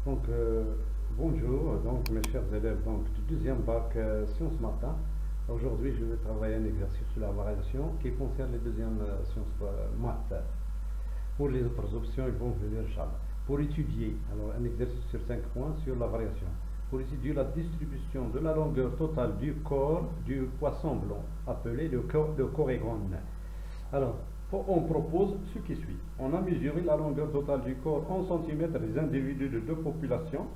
Donc, bonjour, donc mes chers élèves du deuxième bac sciences matin. Aujourd'hui, je vais travailler un exercice sur la variation qui concerne les deuxièmes sciences maths. Pour les autres options, ils vont venir Inch'Allah. Pour étudier, alors un exercice sur 5 points sur la variation. Pour étudier la distribution de la longueur totale du corps du poisson blanc, appelé le corégone. Alors, on propose ce qui suit. On a mesuré la longueur totale du corps en centimètres des individus de deux populations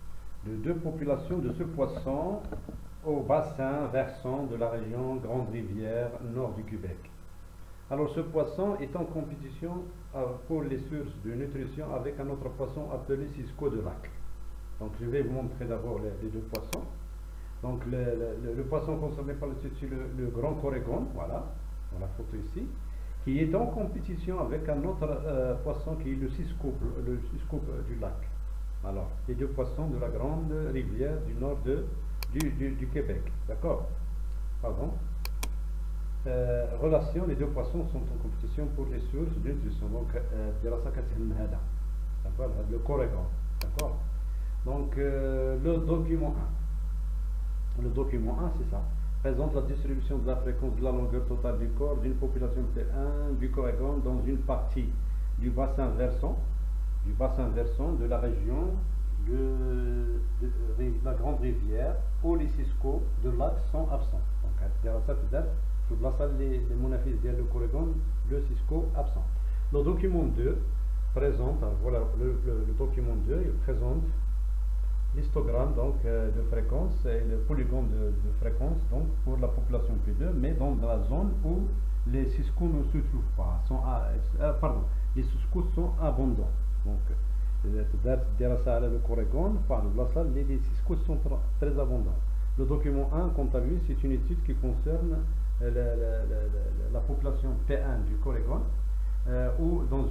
de ce poisson au bassin versant de la région Grande Rivière, nord du Québec. Alors ce poisson est en compétition pour les sources de nutrition avec un autre poisson appelé cisco de lac. Donc je vais vous montrer d'abord les deux poissons. Donc le poisson concerné par le grand corégone, voilà, dans la photo ici, qui est en compétition avec un autre poisson qui est le cisco du lac. Alors, les deux poissons de la grande rivière du nord du Québec. D'accord? Pardon. Relation, les deux poissons sont en compétition pour les sources de nutrition. Donc, d'accord, le corégone. D'accord? Donc, le document 1. Le document 1, c'est ça. Présente la distribution de la fréquence de la longueur totale du corps d'une population P1 du corégone dans une partie du bassin versant de la région de la grande rivière où les cisco de lac sont absents. Donc, les monafis le corégone, le cisco absent. Le document 2 présente, voilà, le document 2 il présente l'histogramme de fréquence et le polygone de fréquence donc pour la population P2, mais dans la zone où les cisco ne se trouvent pas, les cisco sont abondants. Donc, le corégone, les cisco sont très abondants. Le document 1, quant à lui, c'est une étude qui concerne la population P1 du corégone, ou dans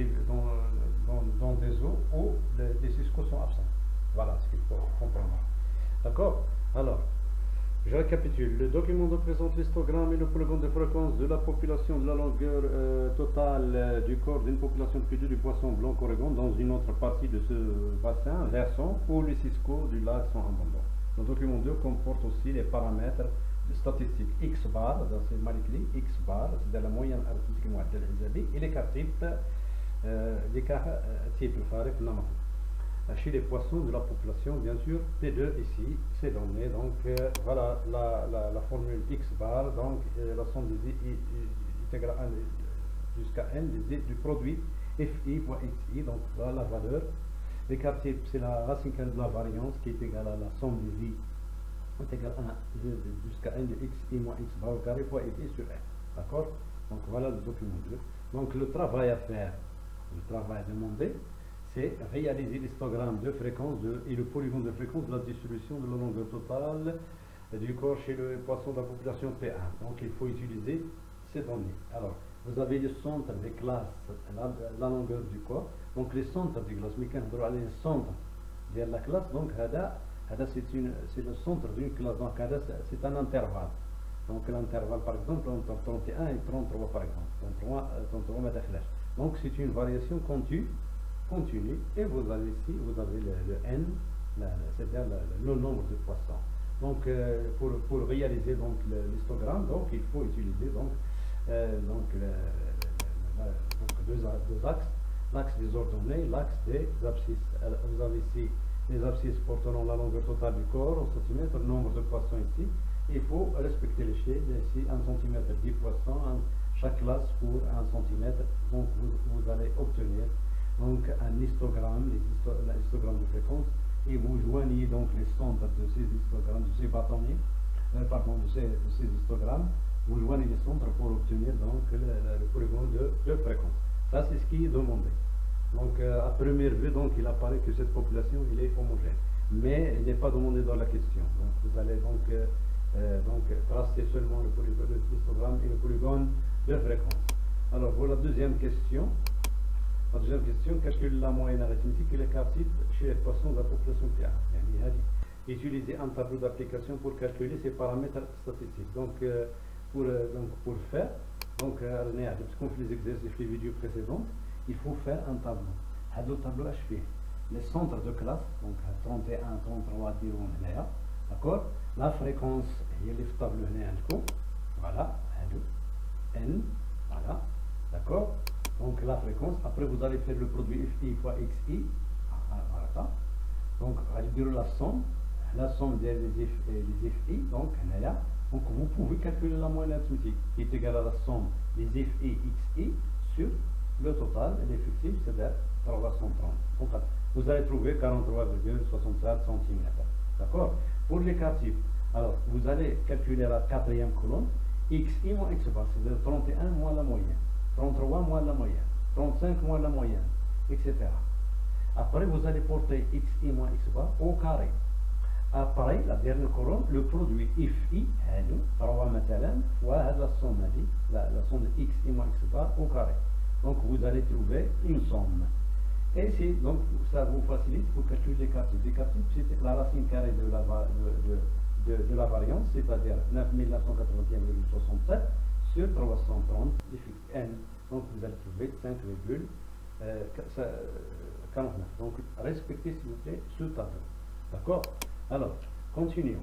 des eaux où les cisco sont absents. Voilà ce qu'il faut comprendre. D'accord? Alors, je récapitule. Le document présente l'histogramme et le polygone de fréquence de la population de la longueur totale du corps d'une population P2 du poisson blanc corégone dans une autre partie de ce bassin versant où les cisco du lac sont abondants. Le document 2 comporte aussi les paramètres statistiques X bar, c'est mal écrit, X bar, c'est de la moyenne arithmétique et les quatre types chez les poissons de la population, bien sûr, P2 ici, c'est donné. Donc voilà la formule X bar, donc la somme des intégrale 1 jusqu'à n du produit FI fois XI, donc voilà la valeur. Les quatre types, c'est la racine carrée de la variance qui est égale à la somme des I intégrale 1 jusqu'à n de XI moins X bar au carré fois FI sur n. D'accord? Donc voilà le document 2. Donc le travail à faire, le travail demandé, c'est réaliser l'histogramme de fréquence et le polygone de fréquence de la distribution de la longueur totale du corps chez le poisson de la population P1. Donc il faut utiliser ces données. Alors, vous avez le centre des classes, la longueur du corps. Donc les centres des classes, mais quand on doit aller au centre de la classe, donc c'est le centre d'une classe. Donc c'est un intervalle. Donc l'intervalle par exemple entre 31 et 33 par exemple. 33 mètres flèche. Donc c'est une variation continue et vous avez ici le n, c'est-à-dire le nombre de poissons. Donc pour réaliser donc l'histogramme, donc il faut utiliser deux axes, l'axe des ordonnées, l'axe des abscisses. Vous avez ici les abscisses portant la longueur totale du corps en centimètres, le nombre de poissons ici. Il faut respecter l'échelle, ici 1 cm 10 poissons, chaque classe pour 1 cm. Donc vous allez obtenir donc un histogramme, l'histogramme de fréquence, et vous joignez donc les centres de ces histogrammes, de ces bâtonnets, de ces histogrammes, vous joignez les centres pour obtenir donc le polygone de fréquence. Ça c'est ce qui est demandé. Donc à première vue, donc il apparaît que cette population il est homogène, mais il n'est pas demandé dans la question. Donc vous allez donc tracer seulement l'histogramme et le polygone de fréquence. Alors pour la deuxième question. La deuxième question, calcule la moyenne arithmétique et les quatre types chez les poissons de la population P1. Utiliser un tableau d'application pour calculer ces paramètres statistiques. Donc, pour faire, parce qu'on fait les exercices, les vidéos précédentes, il faut faire un tableau. Le tableau HV. les centres de classe, donc 31 33 ديرهم هنايا d'accord. La fréquence هي اللي في الطابلو هنا عندكم voilà هادو n voilà d'accord. Donc la fréquence, après vous allez faire le produit fi fois xi voilà. Donc غادي ديروا la somme des fi donc هنايا. Donc vous pouvez calculer la moyenne arithmétique qui est égale à la somme des fi xi sur le total l'effectif, c'est-à-dire 330. Donc vous allez trouver 43,67 cm. D'accord. Pour les cas types, alors vous allez calculer la quatrième colonne xi moins x bar, c'est-à-dire 31 moins la moyenne, 33 moins la moyenne, 35 moins la moyenne, etc. Après vous allez porter xi moins x bar au carré. Après la dernière colonne, le produit fi هادو 3 مثلا fois la somme la somme de xi moins x bar au carré. Donc vous allez trouver une somme. Et c'est donc ça vous facilite pour calculer les cas types. Les cas types, c'est la racine carrée de la variance, c'est-à-dire 9981,67 sur 330 n. Donc vous allez trouver 5,49. Donc respectez s'il vous plaît ce tableau. D'accord. Alors, continuons.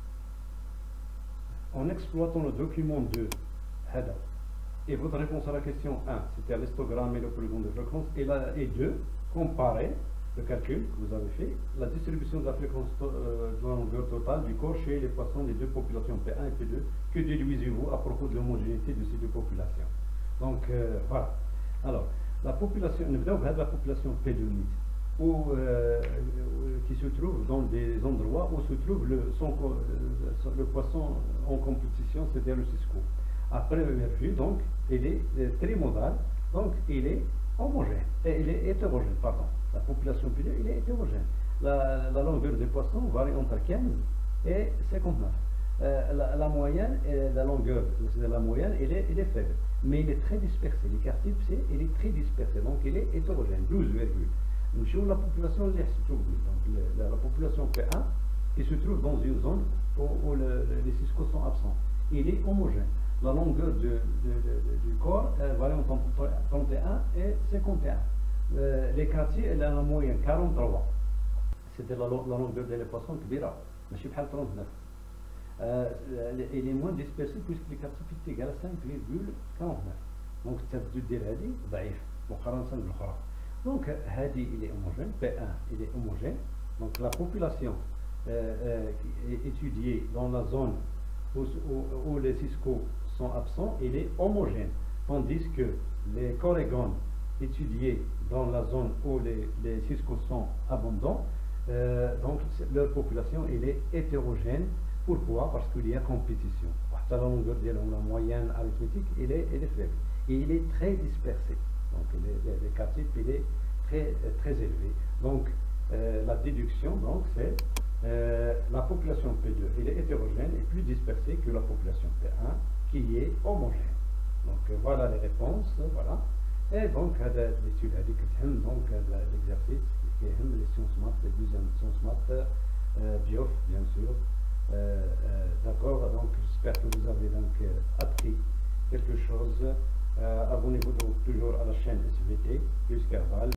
En exploitant le document 2, HADA, et votre réponse à la question 1, c'était l'histogramme et le polygone de fréquence, et 2, comparez le calcul que vous avez fait, la distribution de la fréquence de la longueur totale du corps chez les poissons des deux populations P1 et P2, que déduisez-vous à propos de l'homogénéité de ces deux populations. Donc, voilà. Alors, la population, nous venons de la population P2 qui se trouve dans des endroits où se trouve le poisson en compétition, c'est-à-dire le cisco. À première vue, donc, il est trimodal, donc il est homogène, il est hétérogène, pardon. La population P2, il est hétérogène. La longueur des poissons varie entre 15 et 59. La moyenne, la longueur de la moyenne, il est faible, mais il est très dispersé. L'écart type C, il est très dispersé, donc il est hétérogène, 12, nous sur la population la population P1 qui se trouve dans une zone où les ciscos sont absents. Il est homogène. La longueur du corps varie entre 31 et 51. Les quartiers, elle a la moyenne 43. C'était la longueur des poissons كبيرة, ماشي بحال 39. Il est moins dispersé puisque les quartiers est égal à 5,49. Donc التبدل ديال هذه ضعيف مقارنة بالأخرى. Donc, Hadi, il est homogène, P1, il est homogène. Donc, la population étudiée dans la zone où les ciscos sont absents, il est homogène. Tandis que les corrégones étudiés dans la zone où les ciscos sont abondants, donc leur population, il est hétérogène. Pourquoi? Parce qu'il y a compétition. La longueur de la moyenne arithmétique, il est faible. Et il est très dispersé. Donc les cas types, il est très élevé. Donc la déduction, donc c'est la population P2, elle est hétérogène et plus dispersée que la population P1 qui est homogène. Donc voilà les réponses, voilà. Et donc l'étude a dit que donc l'exercice qui est les sciences maths, les deuxièmes sciences maths, BIOF bien sûr. D'accord, donc j'espère que vous avez donc appris quelque chose. Abonnez-vous donc toujours à la chaîne SVT, plus Carval.